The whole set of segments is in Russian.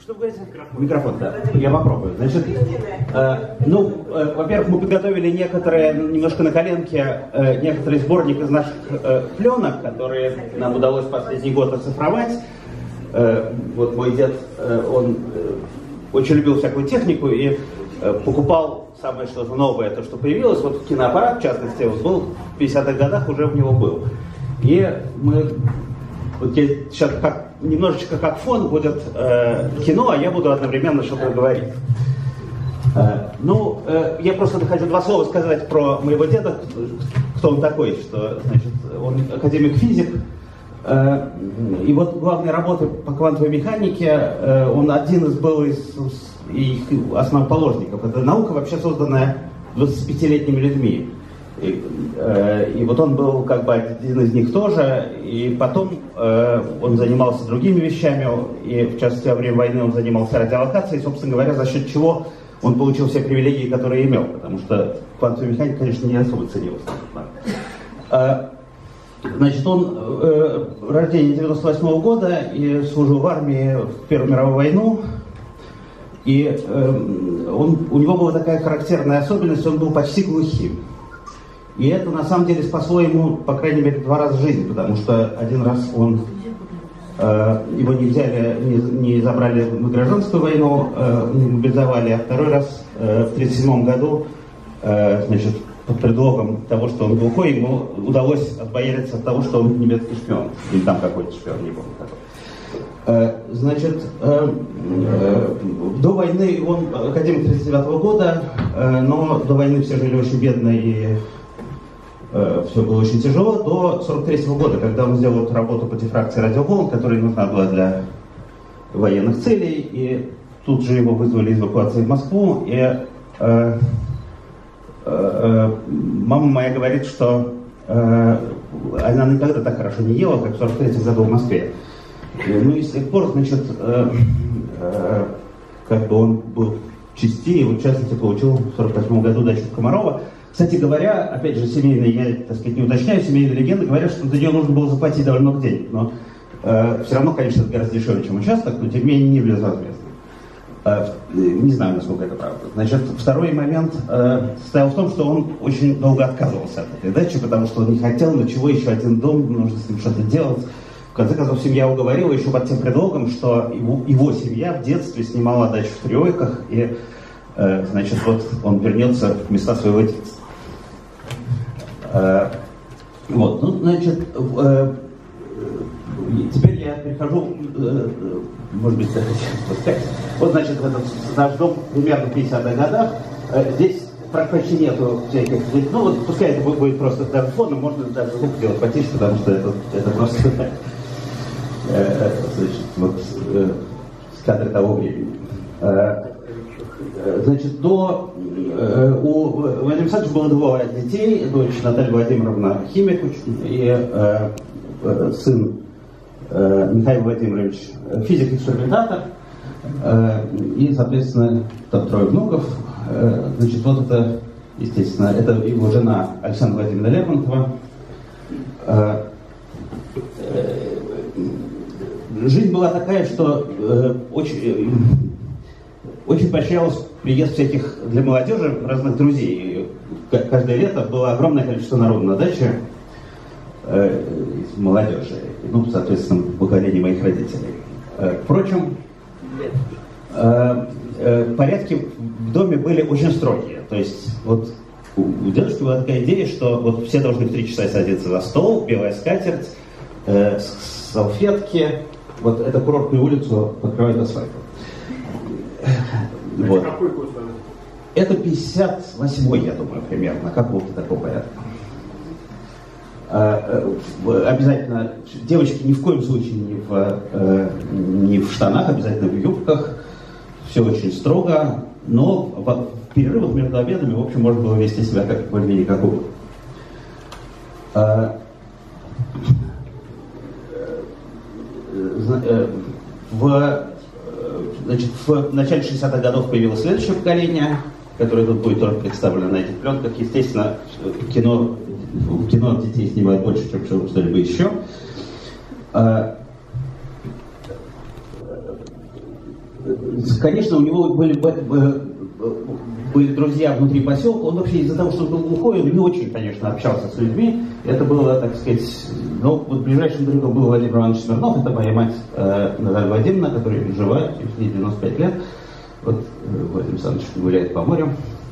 Что вы говорите? Микрофон, да. Я попробую. Значит, во-первых, мы подготовили немножко на коленке, некоторый сборник из наших пленок, которые нам удалось в последний год оцифровать. Вот мой дед, он очень любил всякую технику и покупал самое что-то новое, то, что появилось. Вот киноаппарат, в частности, он был в 50-х годах, уже у него был. И мы... Вот сейчас немножечко как фон будет кино, а я буду одновременно что-то говорить. Я просто хотел два слова сказать про моего деда, кто он такой, что, значит, он академик-физик, и вот главные работы по квантовой механике, он один был из их основоположников. Это наука, вообще созданная 25-летними людьми. И вот он был как бы один из них тоже, и потом он занимался другими вещами, и в частности во время войны он занимался радиолокацией, собственно говоря, за счет чего он получил все привилегии, которые имел, потому что квантовая механика, конечно, не особо ценилась. Значит, он рождение 98-го года и служил в армии в Первую мировую войну, и у него была такая характерная особенность, он был почти глухим. И это, на самом деле, спасло ему, по крайней мере, 2 раза жизнь, потому что один раз его не взяли, не забрали на гражданскую войну, не мобилизовали, а второй раз в 1937 году, значит, под предлогом того, что он глухой, ему удалось отбояриться от того, что он немецкий шпион, или там какой-то шпион, не помню какой. Значит, до войны он академик 1939 года, но до войны все жили очень бедно и все было очень тяжело, до 1943 года, когда он сделал эту работу по дифракции радиоволн, которая нужна была для военных целей, и тут же его вызвали из эвакуации в Москву, и мама моя говорит, что она никогда так хорошо не ела, как в 1943 году в Москве. И с тех пор, значит, как бы он был в части, и вот в частности получил в 1948 году дачу в Комарова. Кстати говоря, опять же, семейные, я, так сказать, не уточняю, семейные легенды говорят, что за нее нужно было заплатить довольно много денег. Но все равно, конечно, это гораздо дешевле, чем участок, но тем не менее не безвозмездно. Не знаю, насколько это правда. Значит, второй момент состоял в том, что он очень долго отказывался от этой дачи, потому что он не хотел, но чего еще один дом, нужно с ним что-то делать. В конце концов, семья уговорила еще под тем предлогом, что его семья в детстве снимала дачу в Триойках, и, значит, вот он вернется в места своего детства. Вот, ну, значит, теперь я перехожу, может быть, вот, значит, этот наш дом примерно в 50-х годах. Здесь почти нету всяких, ну, вот, пускай это будет просто даже фоном, можно даже звук делать потише, потому что это просто, значит, вот, с кадра того времени. Значит, у Владимира Александровича было 2 детей, дочь Наталья Владимировна химик и сын Михаил Владимирович физик-экспериментатор, и, соответственно, там 3 внуков. Значит, вот это, естественно, это его жена Александра Владимировна Лермонтова. Жизнь была такая, что очень поощрялось приезд всяких для молодежи разных друзей. Каждое лето было огромное количество народу на даче из молодежи, ну, соответственно, поколение моих родителей. Впрочем, порядки в доме были очень строгие. То есть вот у дедушки была такая идея, что вот все должны в 3 часа садиться за стол, белая скатерть, салфетки. Вот эту курортную улицу покрывает асфальтом. Вот. Это 58-й, я думаю, примерно, какого-то такого порядка. Обязательно девочки ни в коем случае не в штанах, обязательно в юбках. Все очень строго, но в перерывах между обедами, в общем, можно было вести себя как более-менее как угодно. Значит, в начале 60-х годов появилось следующее поколение, которое тут будет тоже представлено на этих пленках. Естественно, кино детей снимают больше, чем что-либо еще. конечно, у него были друзья внутри поселка. Он вообще из-за того, что он был глухой, он не очень, конечно, общался с людьми. Это было, так сказать, ну, вот ближайшим другом был Владимир Иванович Смирнов, это моя мать Наталья Владимировна, которая жива, ей 95 лет. Вот Владимир Александрович гуляет по морю.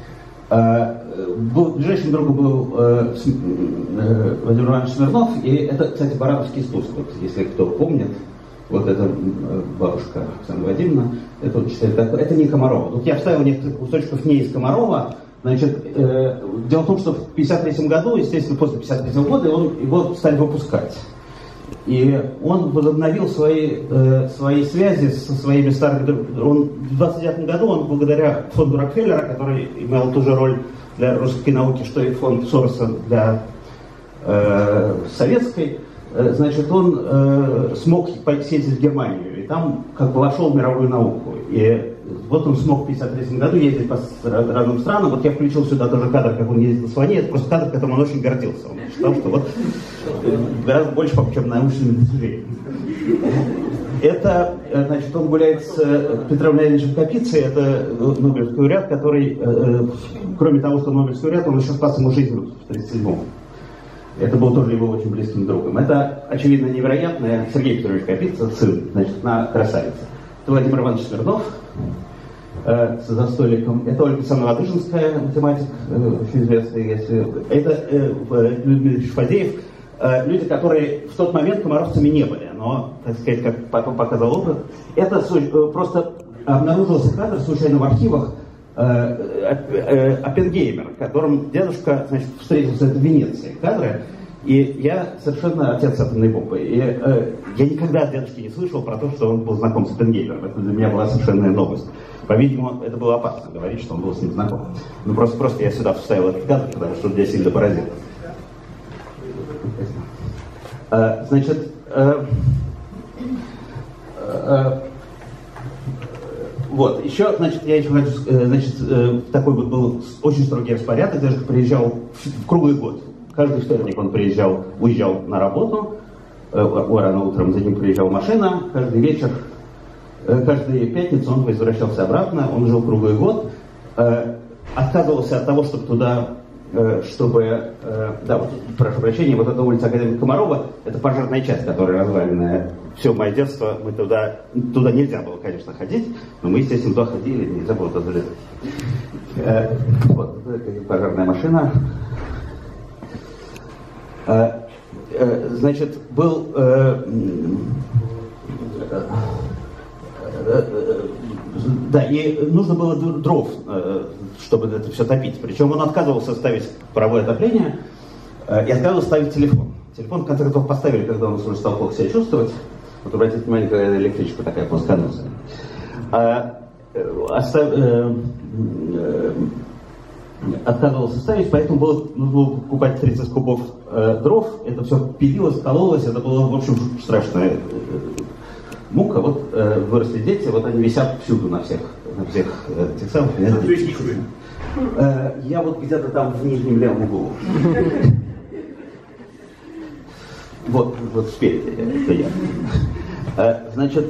Ближайшим другом был Владимир Иванович Смирнов, и это, кстати, Барановский спуск, вот, если кто помнит. Вот это бабушка Оксана Вадимовна, это, вот, это не Комарова. Вот я вставил несколько кусочков не из Комарова. Значит, дело в том, что в 1953 году, естественно, после 1953 года его стали выпускать. И он возобновил свои связи со своими старыми друзьями. В 1929 году он, благодаря фонду Рокфеллера, который имел ту же роль для русской науки, что и фонд Сороса для советской, значит, он смог съездить в Германию, и там как бы вошел в мировую науку. И вот он смог в 1953 году ездить по разным странам. Вот я включил сюда тоже кадр, как он ездит на слоне. Это просто кадр, которым он очень гордился. Он считал, что вот гораздо больше, чем научными достижениями. Это, значит, он гуляет с Петром Леонидовичем Капицей, это Нобелевский лауреат, который, кроме того, что Нобелевский лауреат, он еще спас ему жизнь в 1937-м. Это был тоже его очень близким другом. Это, очевидно, невероятное. Сергей Петрович Капица, сын, значит, на красавице. Это Владимир Иванович Смирнов за столиком. Это Ольга Александровна Ладыжинская, математик, очень известный. Это Людмила Фадеев. Люди, которые в тот момент комаровцами не были, но, так сказать, как потом показал опыт. Это просто обнаружился кадр случайно в архивах. Оппенгеймер, которым дедушка, значит, встретился в Венеции, кадры, и я совершенно отец атомной бомбы. И я никогда от дедушки не слышал про то, что он был знаком с Оппенгеймером. Это для меня была совершенная новость. По-видимому, это было опасно говорить, что он был с ним знаком. Ну, просто я сюда вставил этот кадр, потому что меня сильно поразило. Значит, вот, еще, значит, я еще хочу, значит, такой вот был очень строгий распорядок, дедушка приезжал в круглый год. Каждый вторник он уезжал на работу, рано утром за ним приезжала машина, каждый вечер, каждую пятницу он возвращался обратно, он жил круглый год, отказывался от того, чтобы туда, да, вот, прошу прощения, вот эта улица Академика Комарова, это пожарная часть, которая разваленная. Все мое детство, мы туда нельзя было, конечно, ходить, но мы, естественно, туда ходили, нельзя было туда залезать. Вот, пожарная машина. Значит, был... Да, и нужно было дров, чтобы это все топить. Причем он отказывался ставить паровое отопление и отказывался ставить телефон. Телефон, в конце концов, поставили, когда он уже стал плохо себя чувствовать. Вот обратите внимание, когда электричка такая плосконосая. Отказывался ставить, поэтому нужно было покупать 30 кубов дров. Это все пилилось, кололось, это было, в общем, страшная мука. Вот выросли дети, вот они висят всюду на всех этих самых. Я вот где-то там в нижнем левом углу. Вот спереди, это я. Значит,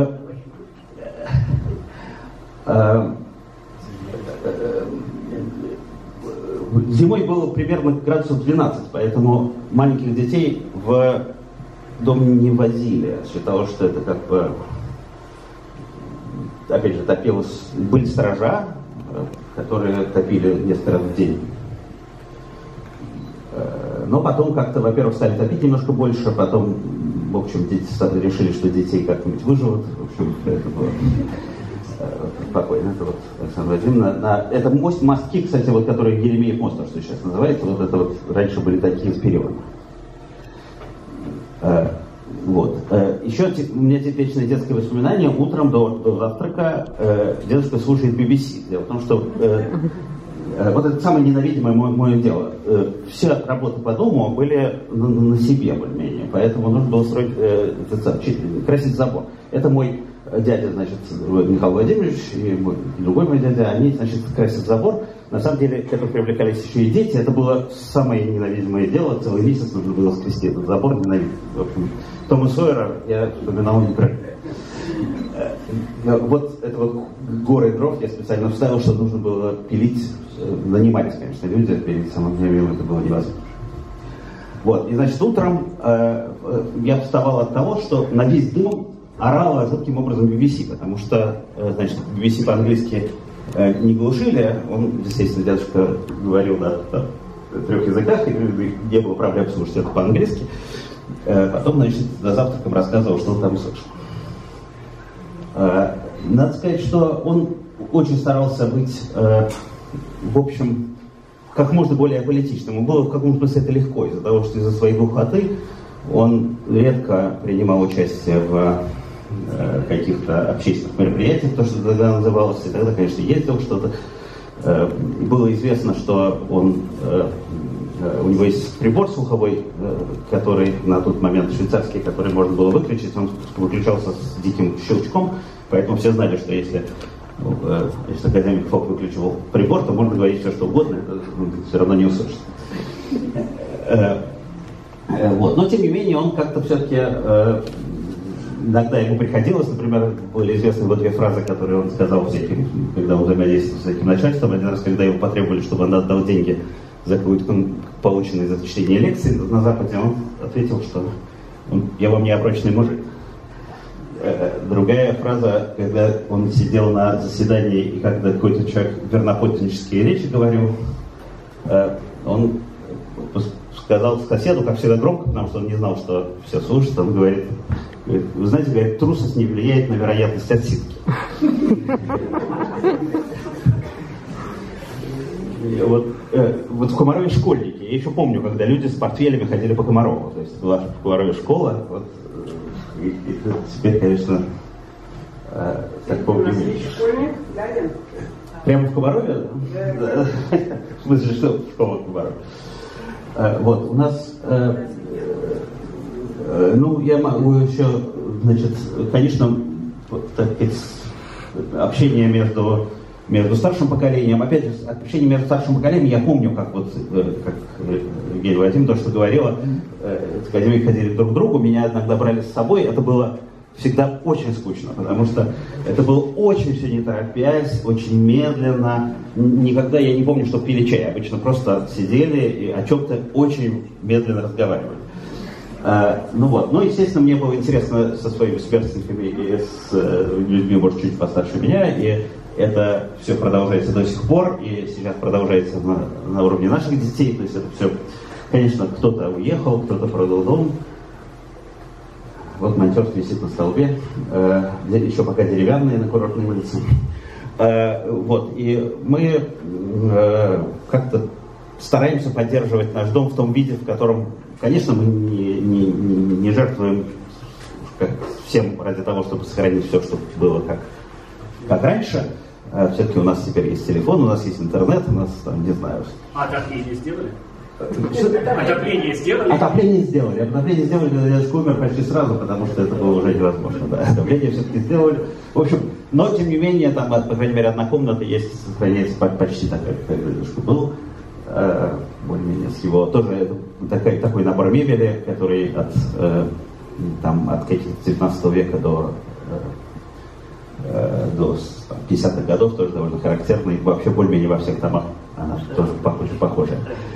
зимой было примерно градусов 12, поэтому маленьких детей в дом не возили. Считалось, что это как бы, опять же, топилось. Были сторожа, которые топили несколько раз в день. Но потом как-то, во-первых, стали топить немножко больше, потом, в общем, дети решили, что детей как-нибудь выживут. В общем, это было спокойно. Это вот Александра Владимировна. Это мостки, кстати, вот, которые Еремеев мост, что сейчас называется, вот это вот раньше были такие с периодом. Вот. Еще у меня типичное детское воспоминание. Утром до завтрака дедушка слушает BBC. Дело в том, что вот это самое ненавидимое мое дело. Все работы по дому были на себе более-менее, поэтому нужно было строить, красить забор. Это мой дядя, значит, Михаил Владимирович, и другой мой дядя, они, значит, красят забор. На самом деле, к этому привлекались еще и дети. Это было самое ненавидимое дело. Целый месяц нужно было скрести этот забор, ненавидеть. В общем, Тома Сойера я вспоминал неправильно. Вот это вот горы дров я специально вставил, что нужно было пилить. Занимались, конечно, люди пилить, самым днем это было невозможно. Вот, и значит, утром я вставал от того, что на весь дом орала жутким образом BBC, потому что, значит, BBC по-английски не глушили, он, естественно, дедушка говорил на 3 языках, и не было проблем слушать это по-английски. Потом, значит, за завтраком рассказывал, что он там услышал. Надо сказать, что он очень старался быть, в общем, как можно более политичным. Ему было в каком-то смысле это легко, из-за того, что из-за своей глухоты он редко принимал участие в каких-то общественных мероприятиях, то, что тогда называлось, и тогда, конечно, ездил что-то. Было известно, что он, у него есть прибор слуховой, который на тот момент швейцарский, который можно было выключить, он выключался с диким щелчком, поэтому все знали, что если академик Фок выключил прибор, то можно говорить все, что угодно, это все равно не услышит. Вот. Но, тем не менее, он как-то все-таки, иногда ему приходилось, например, были известны его 2 фразы, которые он сказал всяким, когда он взаимодействовал с этим начальством. Один раз, когда его потребовали, чтобы он отдал деньги за какую-то полученную за чтение лекции на Западе, он ответил, что я вам не оброчный мужик. Другая фраза, когда он сидел на заседании, и когда какой-то человек верноподданнические речи говорил, он сказал соседу, как всегда громко, потому что он не знал, что все слушают, он говорит, вы знаете, говорит, трусость не влияет на вероятность отсидки. Вот в Комарове школьники. Я еще помню, когда люди с портфелями ходили по Комарову. То есть была в Комарове школа. Вот, и теперь, конечно, такого не меньше. Школьник, да, Лен? Прямо в Комарове? Да. В смысле, что школа в Комарове? Вот, у нас, я могу еще, значит, конечно, так сказать, общение между старшим поколением, опять же, общение между старшим поколением, я помню, как Евгения Владимировна то, что говорила, академики ходили друг к другу, меня иногда брали с собой, это было всегда очень скучно, потому что это было очень все не торопясь, очень медленно. Никогда я не помню, что пили чай. Обычно просто сидели и о чем-то очень медленно разговаривали. Ну, естественно, мне было интересно со своими сверстниками и с людьми, может, чуть постарше меня, и это все продолжается до сих пор, и сейчас продолжается на уровне наших детей. То есть это все, конечно, кто-то уехал, кто-то продал дом. Вот монтер висит на столбе, еще пока деревянные на Курортной улице. Вот, и мы как-то стараемся поддерживать наш дом в том виде, в котором, конечно, мы не жертвуем всем ради того, чтобы сохранить все, что было как раньше. Все-таки у нас теперь есть телефон, у нас есть интернет, у нас, там, не знаю... Отопление сделали? Отопление сделали? Отопление сделали, когда дедушка умер почти сразу, потому что это было уже невозможно. Да. Отопление все-таки сделали. В общем, но тем не менее, там, по крайней мере, одна комната есть, сохраняется почти такая, как дедушка был. Более-менее с его тоже такой набор мебели, который от каких-то 19 века до 50-х годов тоже довольно характерный. Вообще более-менее во всех домах она тоже похожая.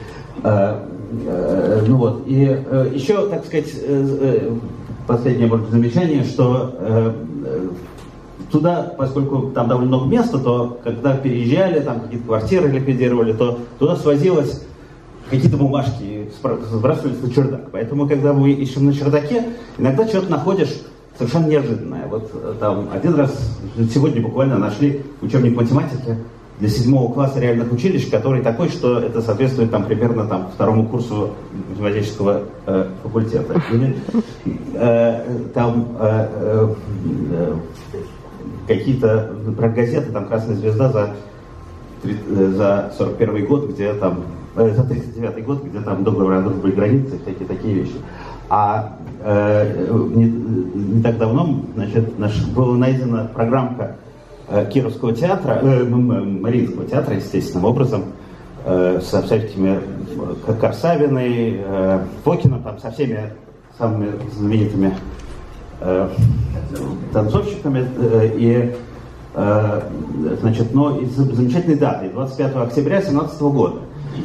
Ну вот, и еще, так сказать, последнее, может быть, замечание, что туда, поскольку там довольно много места, то когда переезжали, там какие-то квартиры ликвидировали, то туда свозилось какие-то бумажки, сбрасывались на чердак. Поэтому, когда мы ищем на чердаке, иногда что-то находишь совершенно неожиданное. Вот там один раз, сегодня буквально нашли учебник математики для 7 класса реальных училищ, который такой, что это соответствует там примерно там 2-му курсу математического факультета. Или там какие-то газеты, там «Красная звезда» за 41 год, где там, за 39-й год, где там договор о дружбе и границе, всякие такие вещи. А не так давно, значит, была найдена программка Кировского театра, Мариинского театра, естественным образом, со всякими Корсавиной, Фокиным, там, со всеми самыми знаменитыми танцовщиками, и, значит, но и замечательной датой, 25 октября 2017 года.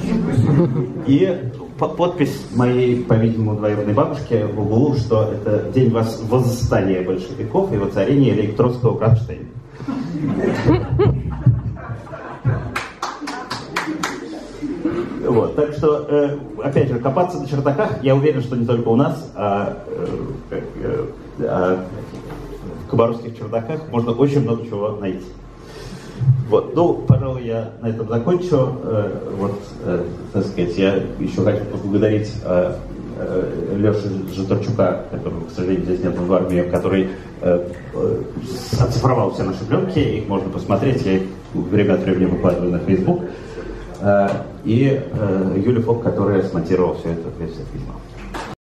И подпись моей, по-видимому, двоюродной бабушки в углу, что это день восстания большевиков и воцарения электронского Кронштейна. Вот, так что, опять же, копаться на чердаках, я уверен, что не только у нас, а в кабаровских чердаках можно очень много чего найти. Вот, ну, пожалуй, я на этом закончу. Так сказать, я еще хочу поблагодарить Лешу Житарчука, которого, к сожалению, здесь нет в армии, который оцифровал все наши пленки, их можно посмотреть, я их время от времени выкладываю на Facebook. И Юлия Фок, которая смонтировала все это, весь этот фильм.